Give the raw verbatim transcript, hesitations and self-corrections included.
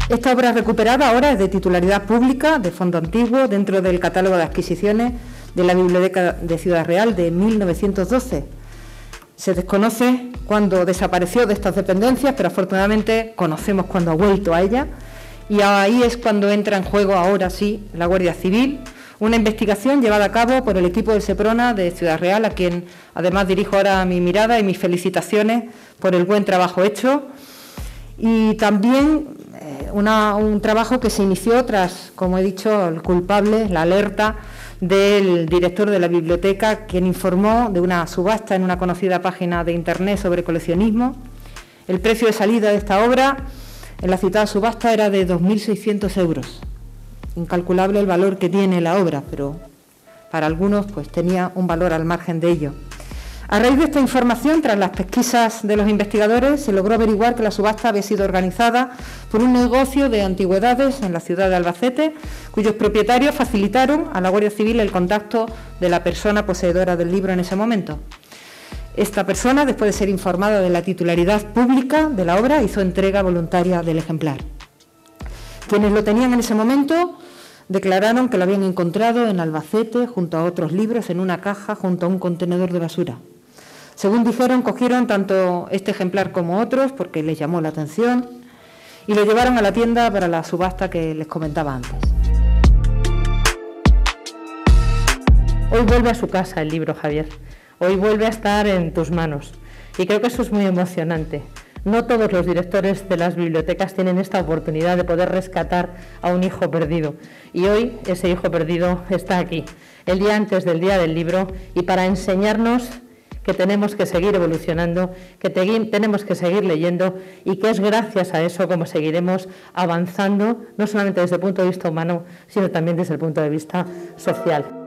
Esta obra recuperada ahora es de titularidad pública, de fondo antiguo, dentro del catálogo de adquisiciones de la Biblioteca de Ciudad Real de mil novecientos doce. Se desconoce cuándo desapareció de estas dependencias, pero afortunadamente conocemos cuándo ha vuelto a ella, y ahí es cuando entra en juego, ahora sí, la Guardia Civil, una investigación llevada a cabo por el equipo del Seprona de Ciudad Real, a quien además dirijo ahora mi mirada y mis felicitaciones por el buen trabajo hecho, y también eh, una, un trabajo que se inició tras, como he dicho, el culpable, la alerta del director de la biblioteca, quien informó de una subasta en una conocida página de internet sobre coleccionismo. El precio de salida de esta obra en la citada subasta era de dos mil seiscientos euros. Incalculable el valor que tiene la obra, pero para algunos pues tenía un valor al margen de ello. A raíz de esta información, tras las pesquisas de los investigadores, se logró averiguar que la subasta había sido organizada por un negocio de antigüedades en la ciudad de Albacete, cuyos propietarios facilitaron a la Guardia Civil el contacto de la persona poseedora del libro en ese momento. Esta persona, después de ser informada de la titularidad pública de la obra, hizo entrega voluntaria del ejemplar. Quienes lo tenían en ese momento declararon que lo habían encontrado en Albacete junto a otros libros en una caja junto a un contenedor de basura. Según dijeron, cogieron tanto este ejemplar como otros porque les llamó la atención y lo llevaron a la tienda para la subasta que les comentaba antes. Hoy vuelve a su casa el libro, Javier. Hoy vuelve a estar en tus manos. Y creo que eso es muy emocionante. No todos los directores de las bibliotecas tienen esta oportunidad de poder rescatar a un hijo perdido. Y hoy ese hijo perdido está aquí, el día antes del Día del Libro, y para enseñarnos que tenemos que seguir evolucionando, que te- tenemos que seguir leyendo y que es gracias a eso como seguiremos avanzando, no solamente desde el punto de vista humano, sino también desde el punto de vista social.